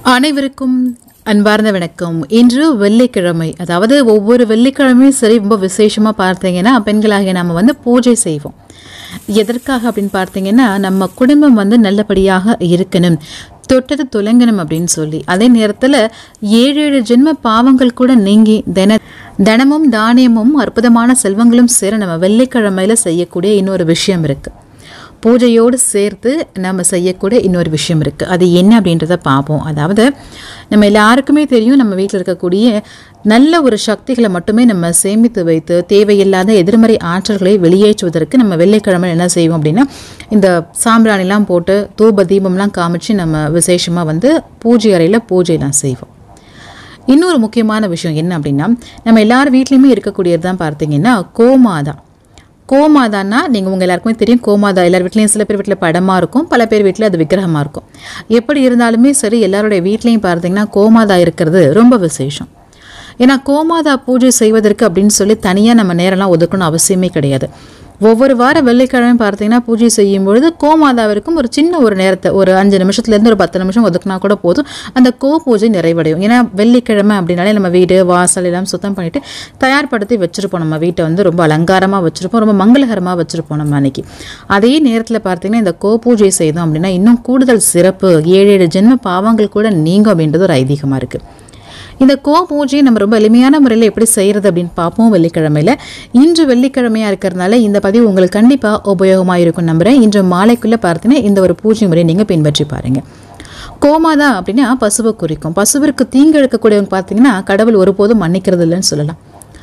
அனைவருக்கும் அன்பார்ந்த வணக்கம். இன்று வெள்ளிக்கிழமை, அதாவது ஒவ்வொரு வெள்ளிக்கிழமையும் சரி ரொம்ப விசேஷமாக பார்த்தீங்கன்னா பெண்களாகிய நம்ம பூஜை செய்வோம். எதற்காக அப்படின்னு பார்த்தீங்கன்னா நம்ம குடும்பம் நல்லபடியாக இருக்கணும், தொட்டது துலங்கணும் அப்படின்னு சொல்லி. அதே நேரத்தில் 7 ஜென்ம பாவங்கள் கூட நீங்கி தனமும் தானியமும் அற்புதமான செல்வங்களும் சேர நம்ம வெள்ளிக்கிழமையில செய்யக்கூடிய இன்னொரு விஷயம் இருக்குது. பூஜையோடு சேர்த்து நம்ம செய்யக்கூடிய இன்னொரு விஷயம் இருக்குது. அது என்ன அப்படின்றத பார்ப்போம். அதாவது நம்ம எல்லாருக்குமே தெரியும், நம்ம வீட்டில் இருக்கக்கூடிய நல்ல ஒரு சக்திகளை மட்டுமே நம்ம சேமித்து வைத்து தேவையில்லாத எதிர்மறை ஆற்றல்களை வெளியேற்றுவதற்கு நம்ம வெள்ளிக்கிழமை என்ன செய்வோம் அப்படின்னா, இந்த சாம்பிராணிலாம் போட்டு தூப தீபம்லாம் காமிச்சு நம்ம விசேஷமாக பூஜை அறையில் பூஜைலாம் செய்வோம். இன்னொரு முக்கியமான விஷயம் என்ன அப்படின்னா, நம்ம எல்லார் வீட்லேயுமே இருக்கக்கூடியது தான் பார்த்தீங்கன்னா கோமாதா. கோமாதான்னா நீங்கள் உங்கள் எல்லாருக்குமே தெரியும். கோமாதா எல்லார் வீட்லேயும் சில பேர் வீட்டில் படமாக இருக்கும், பல பேர் வீட்டில் அது விக்கிரகமாக இருக்கும். எப்படி இருந்தாலுமே சரி, எல்லாருடைய வீட்லேயும் பார்த்தீங்கன்னா கோமாதா இருக்கிறது ரொம்ப விசேஷம். ஏன்னா கோமாதா பூஜை செய்வதற்கு அப்படின்னு சொல்லி தனியாக நம்ம நேரம்லாம் ஒதுக்கணும் அவசியமே கிடையாது. ஒவ்வொரு வார வெள்ளிக்கிழமை பார்த்தீங்கன்னா பூஜை செய்யும் பொழுது கோமாதாவிற்கும் ஒரு சின்ன ஒரு நேரத்தை, ஒரு 5 நிமிஷத்துலேருந்து ஒரு 10 நிமிஷம் ஒதுக்குனா கூட போதும், அந்த பூஜை நிறைவடையும். ஏன்னா வெள்ளிக்கிழமை அப்படின்னாலே நம்ம வீடு வாசல் எல்லாம் சுத்தம் பண்ணிட்டு தயார்படுத்தி வச்சுருப்போம். நம்ம வீட்டை ரொம்ப அலங்காரமாக வச்சுருப்போம், ரொம்ப மங்களகரமாக வச்சுருப்போம் நம்ம அன்னைக்கு. அதே நேரத்தில் பார்த்தீங்கன்னா இந்த பூஜை செய்தோம் அப்படின்னா இன்னும் கூடுதல் சிறப்பு, 7 ஜென்ம பாவங்கள் கூட நீங்கும் அப்படின்றது ஒரு ஐதீகமாக இருக்குது. இந்த பூஜையை நம்ம ரொம்ப எளிமையான முறையில் எப்படி செய்கிறது அப்படின்னு பார்ப்போம் வெள்ளிக்கிழமையில். இன்று வெள்ளிக்கிழமையாக இருக்கிறதுனால இந்த பதிவு உங்களுக்கு கண்டிப்பாக உபயோகமாக இருக்கும் நம்புகிறேன். இன்று மாலைக்குள்ளே பார்த்தீங்கன்னா இந்த ஒரு பூஜை முறையை நீங்கள் பின்பற்றி பாருங்கள். கோமாதா அப்படின்னா பசுவை குறிக்கும். பசுவிற்கு தீங்கு இழுக்கக்கூடியவங்க பார்த்தீங்கன்னா கடவுள் ஒருபோதும் மன்னிக்கிறது இல்லைன்னு சொல்லலாம்.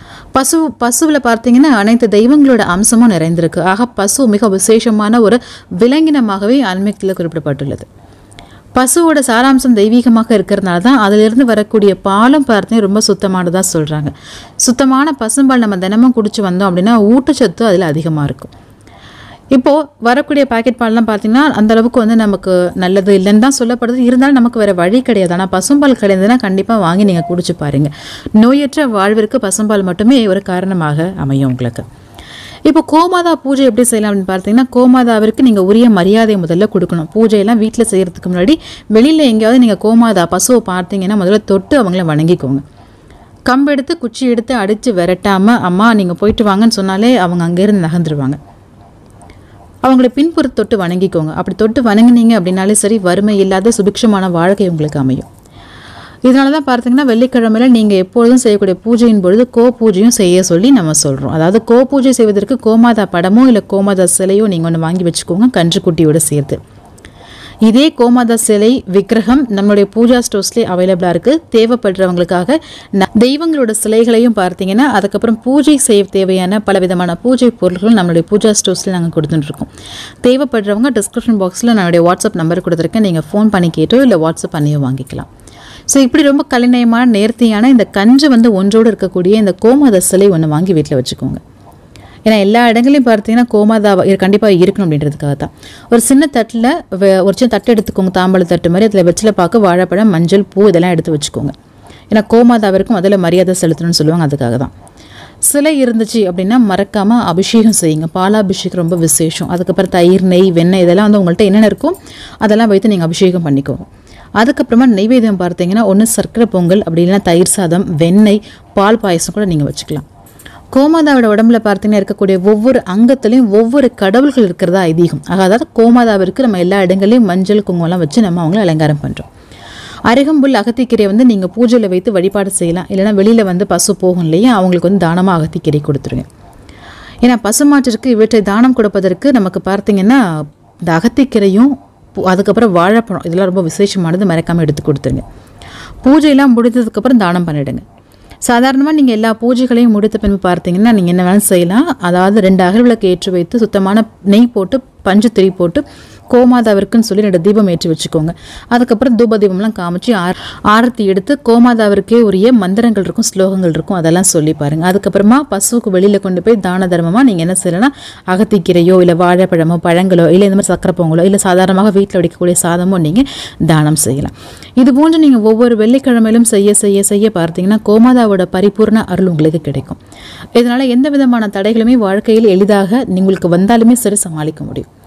பசுவில் பார்த்தீங்கன்னா அனைத்து தெய்வங்களோட அம்சமும் நிறைந்திருக்கு. ஆக பசு மிக விசேஷமான ஒரு விலங்கினமாகவே ஆன்மீகத்தில் குறிப்பிடப்பட்டுள்ளது. பசுவோட சாராம்சம் தெய்வீகமாக இருக்கிறதுனால தான் அதிலிருந்து வரக்கூடிய பாலும் பார்த்தீங்கன்னா ரொம்ப சுத்தமானதாக சொல்கிறாங்க. சுத்தமான பசும்பால் நம்ம தினமும் குடிச்சு வந்தோம் அப்படின்னா ஊட்டச்சத்து அதில் அதிகமாக இருக்கும். இப்போது வரக்கூடிய பாக்கெட் பால்லாம் பார்த்தீங்கன்னா அந்தளவுக்கு நமக்கு நல்லது இல்லைன்னு தான் சொல்லப்படுது. இருந்தாலும் நமக்கு வேறு வழி கிடையாது. ஆனால் பசும்பால் கிடையாதுன்னா கண்டிப்பாக வாங்கி நீங்கள் குடிச்சு பாருங்கள். நோயற்ற வாழ்விற்கு பசும்பால் மட்டுமே ஒரு காரணமாக அமையும் உங்களுக்கு. இப்போ கோமாதா பூஜை எப்படி செய்யலாம் அப்படின்னு பார்த்தீங்கன்னா, கோமாதாவிற்கு நீங்கள் உரிய மரியாதையை முதல்ல கொடுக்கணும். பூஜையெல்லாம் வீட்டில் செய்கிறதுக்கு முன்னாடி வெளியில் எங்கேயாவது நீங்கள் கோமாதா பசுவை பார்த்தீங்கன்னா முதல்ல தொட்டு அவங்கள வணங்கிக்கோங்க. கம்பு எடுத்து குச்சி எடுத்து அடித்து விரட்டாமல் அம்மா நீங்கள் போயிட்டு வாங்கன்னு சொன்னாலே அவங்க அங்கேருந்து நகர்ந்துருவாங்க. அவங்கள பின்புறம் தொட்டு வணங்கிக்கோங்க. அப்படி தொட்டு வணங்கினீங்க அப்படின்னாலே சரி, வறுமை இல்லாத சுபிக்ஷமான வாழ்க்கை உங்களுக்கு அமையும். இதனால தான் பார்த்தீங்கன்னா வெள்ளிக்கிழமையில் நீங்கள் எப்பொழுதும் செய்யக்கூடிய பூஜையின் பொழுது பூஜையும் செய்ய சொல்லி நம்ம சொல்கிறோம். அதாவது பூஜை செய்வதற்கு கோமாதா படமோ இல்லை கோமாதா சிலையோ நீங்கள் ஒன்று வாங்கி வச்சுக்கோங்க, கன்றுக்குட்டியோடு சேர்த்து. இதே கோமாதா சிலை விக்கிரகம் நம்மளுடைய பூஜா ஸ்டோர்ஸ்லேயே அவைலபிளாக இருக்குது. தேவைப்படுறவங்களுக்காக தெய்வங்களோட சிலைகளையும் பார்த்தீங்கன்னா அதுக்கப்புறம் பூஜை செய்ய தேவையான பலவிதமான பூஜை பொருட்களும் நம்மளுடைய பூஜா ஸ்டோர்ஸில் நாங்கள் கொடுத்துட்டுருக்கோம். தேவைப்படுறவங்க டிஸ்கிரிப்ஷன் பாக்ஸில் நம்மளுடைய வாட்ஸ்அப் நம்பர் கொடுத்துருக்கேன், நீங்கள் ஃபோன் பண்ணி கேட்டோ இல்லை வாட்ஸ்அப் பண்ணியோ வாங்கிக்கலாம். ஸோ இப்படி ரொம்ப கலைநயமான நேர்த்தியான இந்த கன்று ஒன்றோடு இருக்கக்கூடிய இந்த கோமாதா சிலை ஒன்று வாங்கி வீட்டில் வச்சுக்கோங்க. ஏன்னா எல்லா இடங்களையும் பார்த்தீங்கன்னா கோமாதா கண்டிப்பாக இருக்கணும் அப்படின்றதுக்காக தான். ஒரு சின்ன தட்டில் ஒரு சின்ன தட்டு எடுத்துக்கோங்க, தாம்பழ தட்டு மாதிரி. அதில் வெற்றிலை பாக்கு, வாழைப்பழம், மஞ்சள், பூ இதெல்லாம் எடுத்து வச்சுக்கோங்க. ஏன்னா கோமாதாவிற்கும் அதில் மரியாதை செலுத்தணும்னு சொல்லுவாங்க, அதுக்காக தான். சிலை இருந்துச்சு அப்படின்னா மறக்காமல் அபிஷேகம் செய்யுங்க. பாலாபிஷேகம் ரொம்ப விசேஷம். அதுக்கப்புறம் தயிர், நெய், வெண்ணெய் இதெல்லாம் உங்கள்கிட்ட என்னென்ன இருக்கும் அதெல்லாம் வைத்து நீங்கள் அபிஷேகம் பண்ணிக்கோங்க. அதுக்கப்புறமா நெய்வேத்தியம் பார்த்தீங்கன்னா ஒன்று சர்க்கரை பொங்கல், அப்படி இல்லைன்னா தயிர் சாதம், வெண்ணெய், பால் பாயசம் கூட நீங்கள் வச்சுக்கலாம். கோமாதாவோட உடம்புல பார்த்தீங்கன்னா இருக்கக்கூடிய ஒவ்வொரு அங்கத்துலேயும் ஒவ்வொரு கடவுள்கள் இருக்கிறதா ஐதீகம். அதாவது கோமாதாவிற்கு நம்ம எல்லா இடங்களையும் மஞ்சள் குங்குமம்லாம் வச்சு நம்ம அவங்கள அலங்காரம் பண்ணுறோம். அருகம்புல், அகத்திக்கீரை நீங்கள் பூஜையில் வைத்து வழிபாடு செய்யலாம். இல்லைனா வெளியில் பசு போகும் இல்லையா, அவங்களுக்கு தானமாக அகத்திக்கீரை கொடுத்துருங்க. ஏன்னா பசுமாட்டிற்கு இவற்றை தானம் கொடுப்பதற்கு நமக்கு பார்த்தீங்கன்னா இந்த அகத்திக்கீரையும் அதுக்கப்புறம் வாழைப்பழம் இதெல்லாம் ரொம்ப விசேஷமானது, மறக்காமல் எடுத்து கொடுத்துருங்க. பூஜையெல்லாம் முடித்ததுக்கப்புறம் தானம் பண்ணிவிடுங்க. சாதாரணமாக நீங்கள் எல்லா பூஜைகளையும் முடித்த பின்பு பார்த்தீங்கன்னா நீங்கள் என்ன வேணாலும் செய்யலாம். அதாவது 2 அகல் விளக்கு ஏற்றி வைத்து சுத்தமான நெய் போட்டு பஞ்சு திரி போட்டு கோமாதாவிற்குன்னு சொல்லி 2 தீபம் ஏற்றி வச்சுக்கோங்க. அதுக்கப்புறம் தூப தீபம்லாம் காமிச்சு ஆரத்தி எடுத்து கோமாதாவிற்கே உரிய மந்திரங்கள் இருக்கும், ஸ்லோகங்கள் இருக்கும், அதெல்லாம் சொல்லி பாருங்கள். அதுக்கப்புறமா பசுவுக்கு வெளியில் கொண்டு போய் தான தர்மமாக நீங்கள் என்ன செய்யலைன்னா அகத்திக்கீரையோ இல்லை வாழைப்பழமோ பழங்களோ இல்லை இந்த மாதிரி சக்கரை பொங்கலோ இல்லை சாதாரணமாக வீட்டில் வடிக்கக்கூடிய சாதமோ நீங்கள் தானம் செய்யலாம். இது போன்று நீங்கள் ஒவ்வொரு வெள்ளிக்கிழமையிலும் செய்ய செய்ய செய்ய பார்த்தீங்கன்னா கோமாதாவோட பரிபூர்ண அருள் உங்களுக்கு கிடைக்கும். இதனால் எந்த விதமான தடைகளுமே வாழ்க்கையில் எளிதாக உங்களுக்கு வந்தாலுமே சரி சமாளிக்க முடியும்.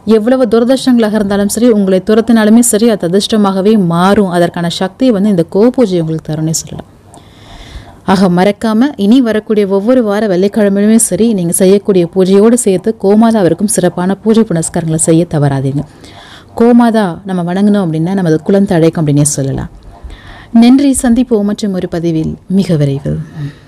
எவ்வளவு துரதிர்ஷ்டங்களாக இருந்தாலும் சரி, உங்களை துரத்தினாலுமே சரி, அது அதிர்ஷ்டமாகவே மாறும். அதற்கான சக்தியை வந்து இந்த கோபூஜை உங்களுக்கு தரும்னே சொல்லலாம். ஆக மறக்காமல் இனி வரக்கூடிய ஒவ்வொரு வார வெள்ளிக்கிழமையுமே சரி, நீங்கள் செய்யக்கூடிய பூஜையோடு சேர்த்து கோமாதாவிற்கும் சிறப்பான பூஜை புனஸ்காரங்களை செய்ய தவறாதீங்க. கோமாதா நம்ம வணங்கணும் அப்படின்னா நமது குலம் தழைக்கும் அப்படின்னே சொல்லலாம். நன்றி. சந்திப்போம் மற்றும் ஒரு பதிவில் மிக விரைவில்.